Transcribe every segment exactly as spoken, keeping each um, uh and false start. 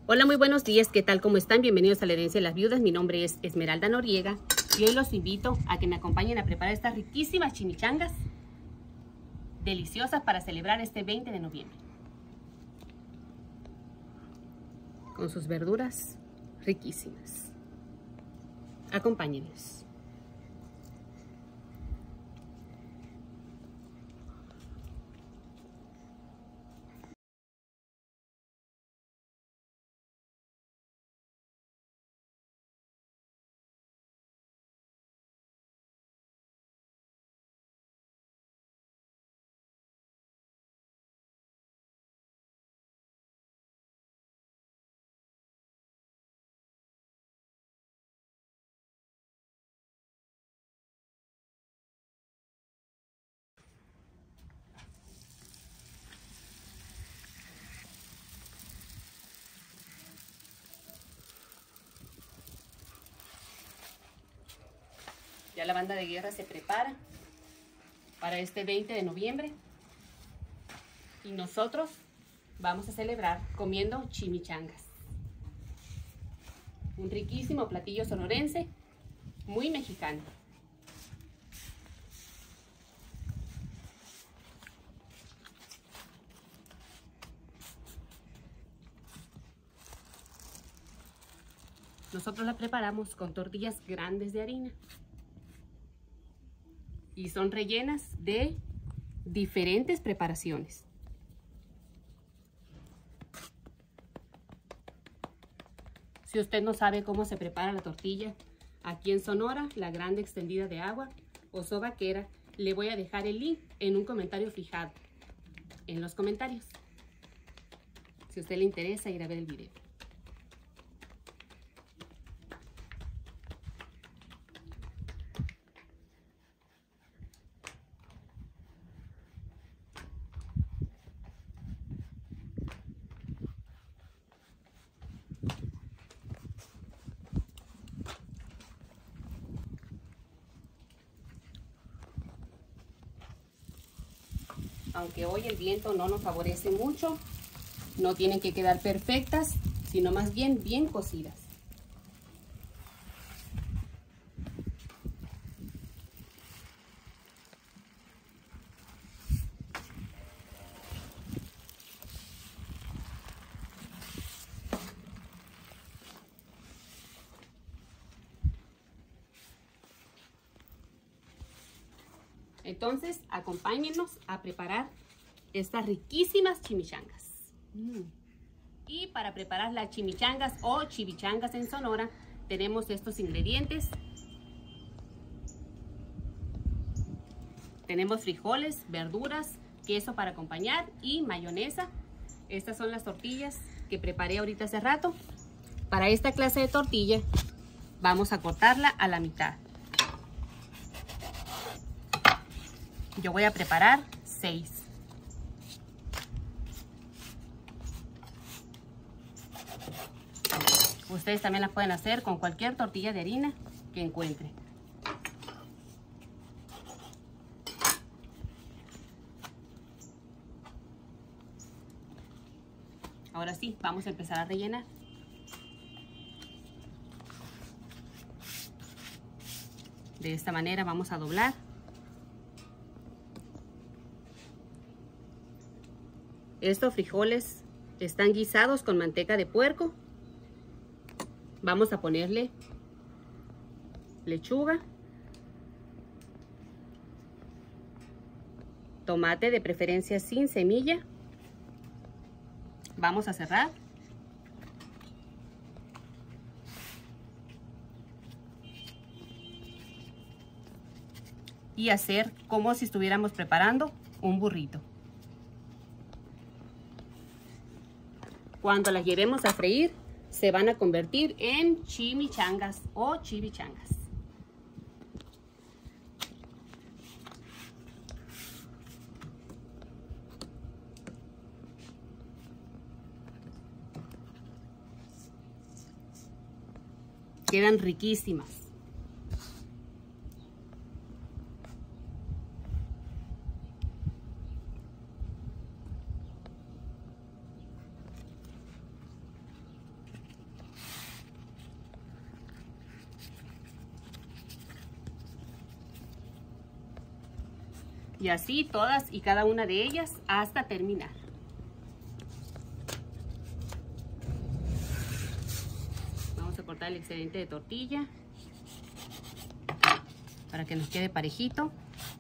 Hola, muy buenos días, ¿qué tal? ¿Cómo están? Bienvenidos a La Herencia de las Viudas. Mi nombre es Esmeralda Noriega y hoy los invito a que me acompañen a preparar estas riquísimas chimichangas deliciosas para celebrar este veinte de noviembre. Con sus verduras riquísimas. Acompáñenos. Ya la banda de guerra se prepara para este veinte de noviembre y nosotros vamos a celebrar comiendo chimichangas. Un riquísimo platillo sonorense, muy mexicano. Nosotros la preparamos con tortillas grandes de harina. Y son rellenas de diferentes preparaciones. Si usted no sabe cómo se prepara la tortilla, aquí en Sonora, la grande extendida de agua o sobaquera, le voy a dejar el link en un comentario fijado, en los comentarios, si a usted le interesa ir a ver el video. Aunque hoy el viento no nos favorece mucho, no tienen que quedar perfectas, sino más bien bien cocidas. Entonces, acompáñenos a preparar estas riquísimas chimichangas. Mm. Y para preparar las chimichangas o chivichangas en Sonora, tenemos estos ingredientes. Tenemos frijoles, verduras, queso para acompañar y mayonesa. Estas son las tortillas que preparé ahorita hace rato. Para esta clase de tortilla, vamos a cortarla a la mitad. Yo voy a preparar seis. Ustedes también las pueden hacer con cualquier tortilla de harina que encuentren. Ahora sí, vamos a empezar a rellenar. De esta manera vamos a doblar. Estos frijoles están guisados con manteca de puerco. Vamos a ponerle lechuga, tomate de preferencia sin semilla. Vamos a cerrar. Y hacer como si estuviéramos preparando un burrito. Cuando las llevemos a freír, se van a convertir en chimichangas o chivichangas. Quedan riquísimas. Y así todas y cada una de ellas hasta terminar. Vamos a cortar el excedente de tortilla para que nos quede parejito.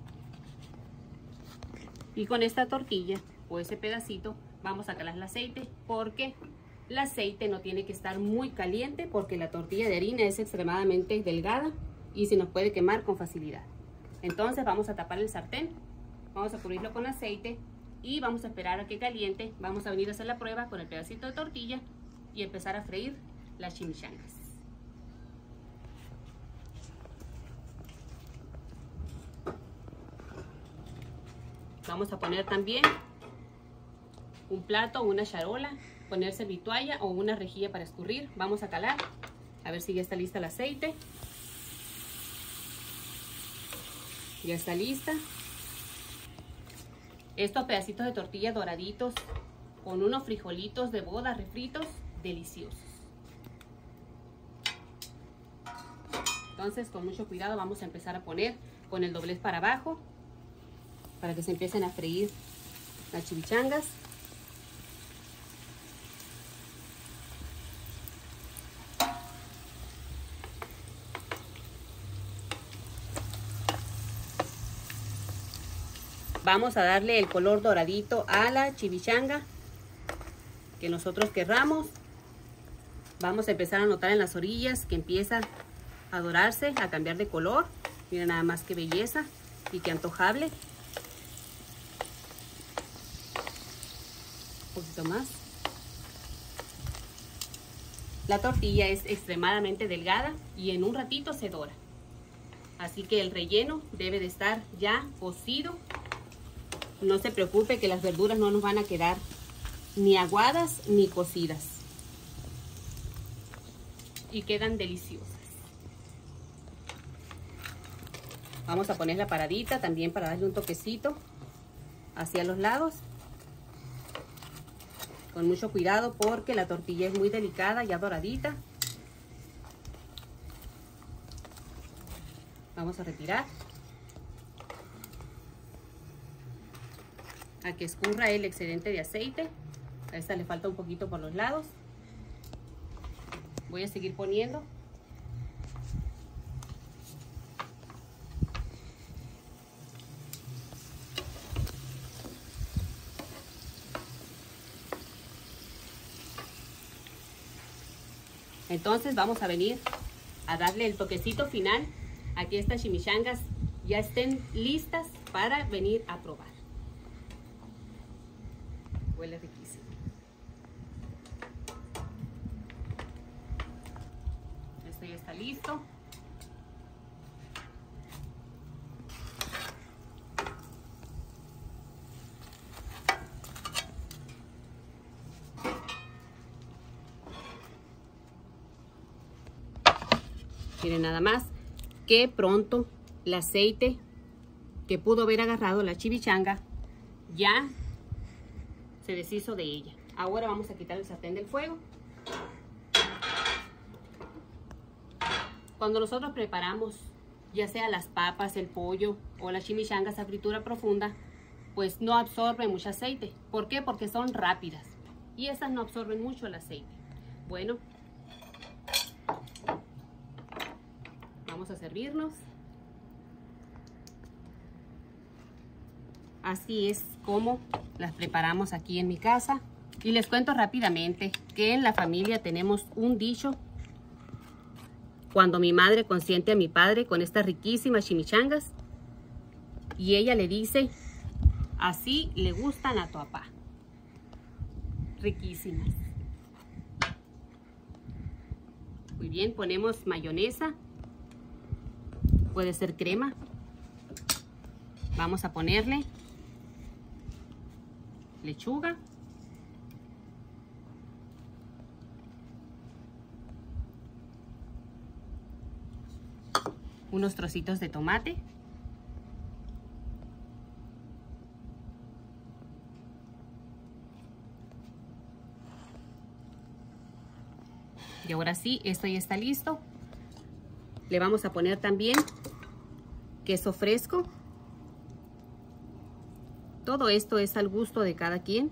Y con esta tortilla o ese pedacito vamos a calar el aceite, porque el aceite no tiene que estar muy caliente, porque la tortilla de harina es extremadamente delgada y se nos puede quemar con facilidad. Entonces vamos a tapar el sartén, vamos a cubrirlo con aceite y vamos a esperar a que caliente. Vamos a venir a hacer la prueba con el pedacito de tortilla y empezar a freír las chimichangas. Vamos a poner también un plato o una charola, poner servitoalla o una rejilla para escurrir. Vamos a calar, a ver si ya está lista el aceite. Ya está lista. Estos pedacitos de tortilla doraditos con unos frijolitos de boda refritos deliciosos. Entonces con mucho cuidado vamos a empezar a poner con el doblez para abajo para que se empiecen a freír las chimichangas. Vamos a darle el color doradito a la chimichanga que nosotros querramos. Vamos a empezar a notar en las orillas que empieza a dorarse, a cambiar de color. Miren nada más qué belleza y qué antojable. Un poquito más. La tortilla es extremadamente delgada y en un ratito se dora. Así que el relleno debe de estar ya cocido. No se preocupe que las verduras no nos van a quedar ni aguadas ni cocidas. Y quedan deliciosas. Vamos a poner la paradita también para darle un toquecito hacia los lados. Con mucho cuidado porque la tortilla es muy delicada, ya doradita. Vamos a retirar. A que escurra el excedente de aceite. A esta le falta un poquito por los lados. Voy a seguir poniendo. Entonces vamos a venir a darle el toquecito final a que estas chimichangas ya estén listas para venir a probar. Huele riquísimo. Esto ya está listo. Miren nada más que pronto el aceite que pudo haber agarrado la chimichanga ya se deshizo de ella. Ahora vamos a quitar el sartén del fuego. Cuando nosotros preparamos ya sea las papas, el pollo o las chimichangas a fritura profunda, pues no absorben mucho aceite. ¿Por qué? Porque son rápidas y esas no absorben mucho el aceite. Bueno, vamos a servirnos. Así es como las preparamos aquí en mi casa. Y les cuento rápidamente que en la familia tenemos un dicho: cuando mi madre consiente a mi padre con estas riquísimas chimichangas, y ella le dice: así le gustan a tu papá. Riquísimas. Muy bien, ponemos mayonesa. Puede ser crema. Vamos a ponerle lechuga. Unos trocitos de tomate. Y ahora sí, esto ya está listo. Le vamos a poner también queso fresco. todo esto es al gusto de cada quien.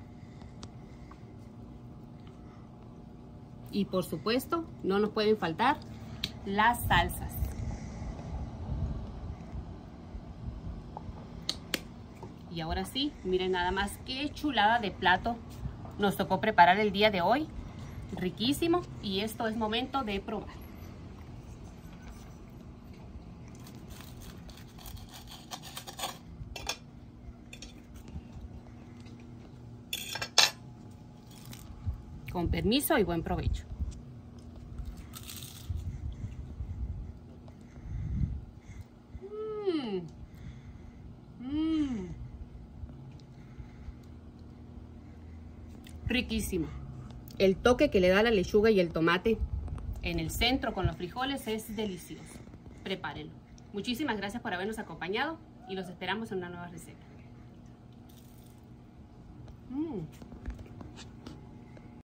Y por supuesto, no nos pueden faltar las salsas. Y ahora sí, miren nada más qué chulada de plato nos tocó preparar el día de hoy. Riquísimo, y esto es momento de probar. Con permiso y buen provecho. Mm. Mm. Riquísimo. El toque que le da la lechuga y el tomate en el centro con los frijoles es delicioso. Prepárenlo. Muchísimas gracias por habernos acompañado y los esperamos en una nueva receta.